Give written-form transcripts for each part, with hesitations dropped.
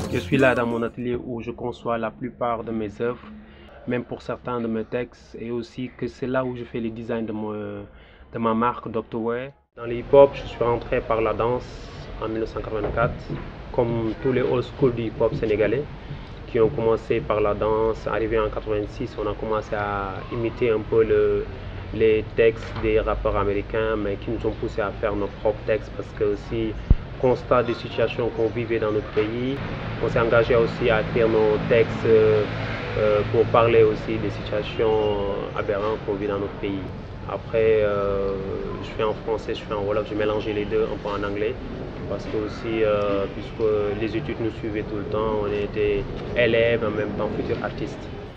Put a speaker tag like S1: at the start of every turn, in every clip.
S1: Je suis là dans mon atelier où je conçois la plupart de mes œuvres, même pour certains de mes textes, et aussi que c'est là où je fais les designs de ma marque Dr. Wear. Dans le hip-hop, je suis rentré par la danse en 1984, comme tous les old school du hip-hop sénégalais, qui ont commencé par la danse. Arrivé en 86, on a commencé à imiter un peu les textes des rappeurs américains, mais qui nous ont poussé à faire nos propres textes parce que aussi constat des situations qu'on vivait dans notre pays. On s'est engagé aussi à écrire nos textes pour parler aussi des situations aberrantes qu'on vit dans notre pays. Après, je fais en français, je fais en wolof, je mélangeais les deux, un peu en anglais. Parce que aussi, puisque les études nous suivaient tout le temps, on était élèves, en même temps futurs artistes.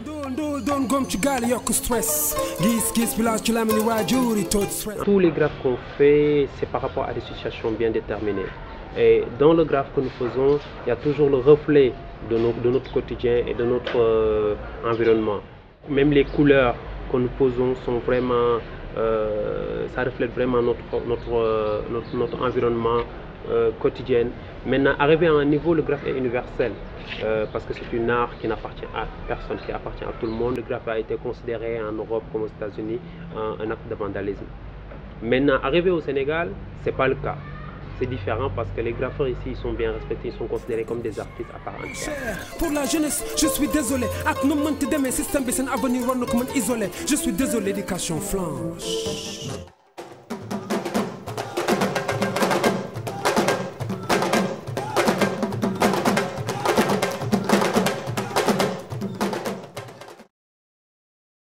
S1: Tous les graphes qu'on fait, c'est par rapport à des situations bien déterminées. Et dans le graphe que nous faisons, il y a toujours le reflet de notre quotidien et de notre environnement. Même les couleurs que nous posons sont vraiment, ça reflète vraiment notre environnement quotidien. Maintenant, arrivé à un niveau, le graphe est universel parce que c'est une art qui n'appartient à personne, qui appartient à tout le monde. Le graphe a été considéré en Europe comme aux États-Unis un acte de vandalisme. Maintenant, arrivé au Sénégal, ce n'est pas le cas. C'est différent parce que les graffeurs ici ils sont bien respectés, ils sont considérés comme des artistes à part entière.
S2: Pour la jeunesse, je suis désolé. Je suis désolé, l'éducation flanche.